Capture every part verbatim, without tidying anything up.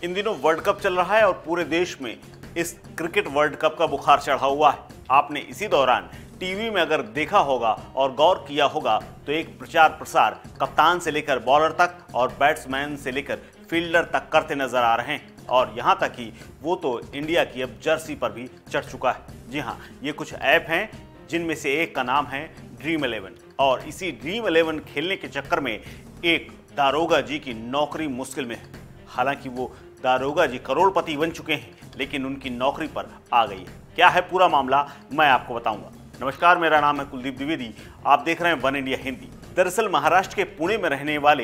इन दिनों world cup चल रहा है और पूरे देश में इस क्रिकेट वर्ल्ड कप का बुखार चढ़ा हुआ है। आपने इसी दौरान टीवी में अगर देखा होगा और गौर किया होगा तो एक प्रचार प्रसार कप्तान से लेकर बॉलर तक और बैट्समैन से लेकर फील्डर तक करते नजर आ रहे हैं, और यहाँ तक कि वो तो इंडिया की अब जर्सी पर भी चढ़ चुका है। जी हाँ, ये कुछ ऐप हैं जिनमें से एक का नाम है ड्रीम इलेवन, और इसी ड्रीम इलेवन खेलने के चक्कर में एक दारोगा जी की नौकरी मुश्किल में है। हालांकि वो दारोगा जी करोड़पति बन चुके हैं, लेकिन उनकी नौकरी पर आ गई है। क्या है पूरा मामला, मैं आपको बताऊंगा। नमस्कार, मेरा नाम है कुलदीप द्विवेदी, आप देख रहे हैं वन इंडिया हिंदी। दरअसल महाराष्ट्र के पुणे में रहने वाले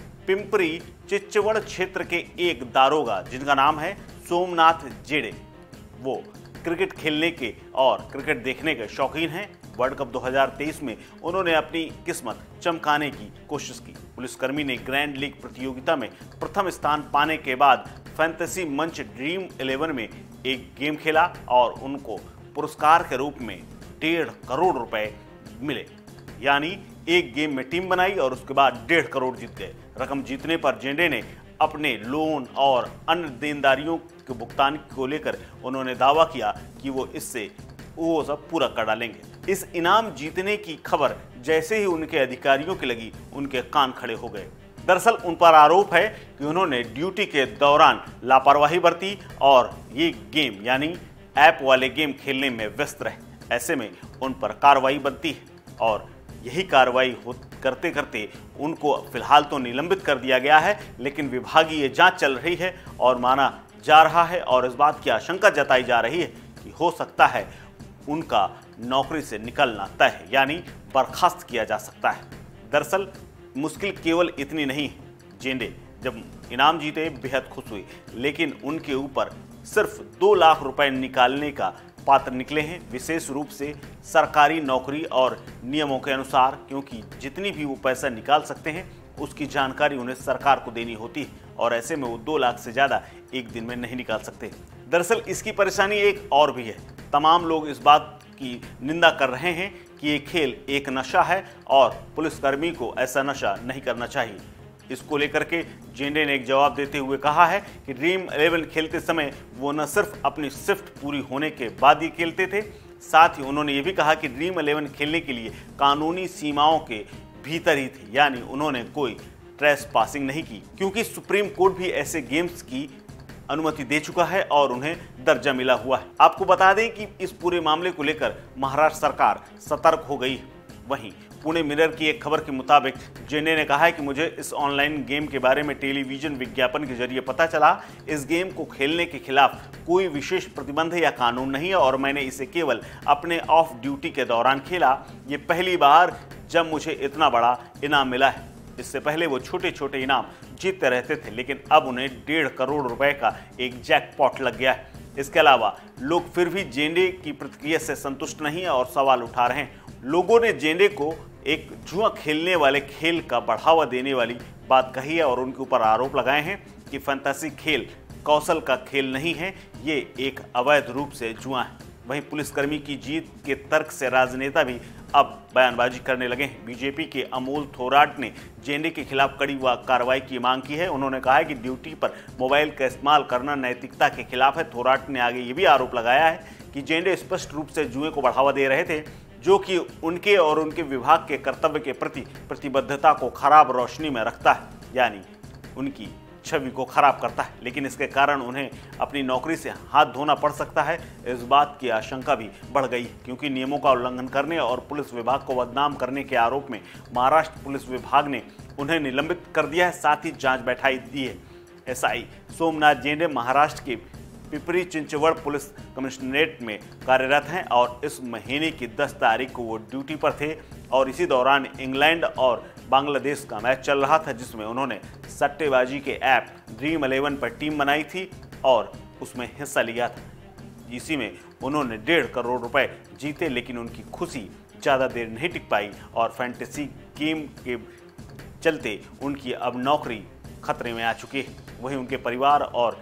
पिंपरी चिंचवड़ क्षेत्र के एक दारोगा जिनका नाम है सोमनाथ जेडे, वो क्रिकेट खेलने के और क्रिकेट देखने के शौकीन हैं। वर्ल्ड कप दो हज़ार तेईस में उन्होंने अपनी किस्मत चमकाने की कोशिश की। पुलिसकर्मी ने ग्रैंड लीग प्रतियोगिता में प्रथम स्थान पाने के बाद फैंटेसी मंच ड्रीम इलेवन में एक गेम खेला और उनको पुरस्कार के रूप में डेढ़ करोड़ रुपए मिले। यानी एक गेम में टीम बनाई और उसके बाद डेढ़ करोड़ जीत गए। रकम जीतने पर जेंडे ने अपने लोन और अन्य देनदारियों के भुगतान को लेकर उन्होंने दावा किया कि वो इससे वो सब पूरा कर डालेंगे। इस इनाम जीतने की खबर जैसे ही उनके अधिकारियों की लगी, उनके कान खड़े हो गए। दरअसल उन पर आरोप है कि उन्होंने ड्यूटी के दौरान लापरवाही बरती और ये गेम यानी ऐप वाले गेम खेलने में व्यस्त रहे। ऐसे में उन पर कार्रवाई बनती है और यही कार्रवाई करते करते उनको फिलहाल तो निलंबित कर दिया गया है, लेकिन विभागीय जांच चल रही है और माना जा रहा है और इस बात की आशंका जताई जा रही है कि हो सकता है उनका नौकरी से निकलना तय है, यानी बर्खास्त किया जा सकता है। दरअसल मुश्किल केवल इतनी नहीं है। जेंडे जब इनाम जीते बेहद खुश हुए, लेकिन उनके ऊपर सिर्फ दो लाख रुपए निकालने का पात्र निकले हैं, विशेष रूप से सरकारी नौकरी और नियमों के अनुसार, क्योंकि जितनी भी वो पैसा निकाल सकते हैं उसकी जानकारी उन्हें सरकार को देनी होती है और ऐसे में वो दो लाख से ज़्यादा एक दिन में नहीं निकाल सकते। दरअसल इसकी परेशानी एक और भी है। तमाम लोग इस बात की निंदा कर रहे हैं कि ये खेल एक नशा है और पुलिसकर्मी को ऐसा नशा नहीं करना चाहिए। इसको लेकर के जेंडे ने एक जवाब देते हुए कहा है कि ड्रीम इलेवन खेलते समय वो न सिर्फ अपनी शिफ्ट पूरी होने के बाद ही खेलते थे, साथ ही उन्होंने ये भी कहा कि ड्रीम इलेवन खेलने के लिए कानूनी सीमाओं के भीतर ही थे, यानी उन्होंने कोई ट्रेस पासिंग नहीं की, क्योंकि सुप्रीम कोर्ट भी ऐसे गेम्स की अनुमति दे चुका है और उन्हें दर्जा मिला हुआ है। आपको बता दें कि इस पूरे मामले को लेकर महाराष्ट्र सरकार सतर्क हो गई है। वहीं पुणे मिरर की एक खबर के मुताबिक जेंडे ने कहा है कि मुझे इस ऑनलाइन गेम के बारे में टेलीविजन विज्ञापन के जरिए पता चला। इस गेम को खेलने के खिलाफ कोई विशेष प्रतिबंध या कानून नहीं है और मैंने इसे केवल अपने ऑफ ड्यूटी के दौरान खेला। ये पहली बार जब मुझे इतना बड़ा इनाम मिला है। इससे पहले वो छोटे छोटे इनाम जीतते रहते थे, लेकिन अब उन्हें डेढ़ करोड़ रुपए का एक जैकपॉट लग गया है। इसके अलावा लोग फिर भी जेंडे की प्रतिक्रिया से संतुष्ट नहीं है और सवाल उठा रहे हैं। लोगों ने जेंडे को एक जुआ खेलने वाले खेल का बढ़ावा देने वाली बात कही है और उनके ऊपर आरोप लगाए हैं कि फैंटेसी खेल कौशल का खेल नहीं है, ये एक अवैध रूप से जुआ है। वहीं पुलिसकर्मी की जीत के तर्क से राजनेता भी अब बयानबाजी करने लगे हैं। बीजेपी के अमोल थोराट ने जेंडे के खिलाफ कड़ी व कार्रवाई की मांग की है। उन्होंने कहा है कि ड्यूटी पर मोबाइल का इस्तेमाल करना नैतिकता के खिलाफ है। थोराट ने आगे ये भी आरोप लगाया है कि जेंडे स्पष्ट रूप से जुए को बढ़ावा दे रहे थे, जो कि उनके और उनके विभाग के कर्तव्य के प्रति प्रतिबद्धता को खराब रोशनी में रखता है, यानी उनकी छवि को खराब करता है, लेकिन इसके कारण उन्हें अपनी नौकरी से हाथ धोना पड़ सकता है। इस बात की आशंका भी बढ़ गई है, क्योंकि नियमों का उल्लंघन करने और पुलिस विभाग को बदनाम करने के आरोप में महाराष्ट्र पुलिस विभाग ने उन्हें निलंबित कर दिया है, साथ ही जांच बैठाई दी है। एसआई सोमनाथ जेंडे महाराष्ट्र के पिपरी चिंचवड़ पुलिस कमिश्नरेट में कार्यरत हैं और इस महीने की दस तारीख को वो ड्यूटी पर थे और इसी दौरान इंग्लैंड और बांग्लादेश का मैच चल रहा था, जिसमें उन्होंने सट्टेबाजी के ऐप ड्रीम इलेवन पर टीम बनाई थी और उसमें हिस्सा लिया था। इसी में उन्होंने डेढ़ करोड़ रुपए जीते, लेकिन उनकी खुशी ज़्यादा देर नहीं टिक पाई और फैंटेसी गेम के चलते उनकी अब नौकरी खतरे में आ चुकी है। वहीं उनके परिवार और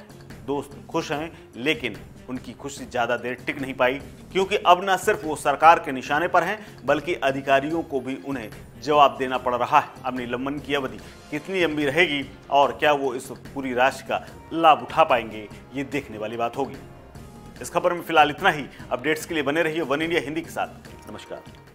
दोस्त खुश हैं, लेकिन उनकी खुशी ज्यादा देर टिक नहीं पाई, क्योंकि अब न सिर्फ वो सरकार के निशाने पर हैं, बल्कि अधिकारियों को भी उन्हें जवाब देना पड़ रहा है। अब निलंबन की अवधि कितनी लंबी रहेगी और क्या वो इस पूरी राशि का लाभ उठा पाएंगे, ये देखने वाली बात होगी। इस खबर में फिलहाल इतना ही। अपडेट्स के लिए बने रहिए वन इंडिया हिंदी के साथ। नमस्कार।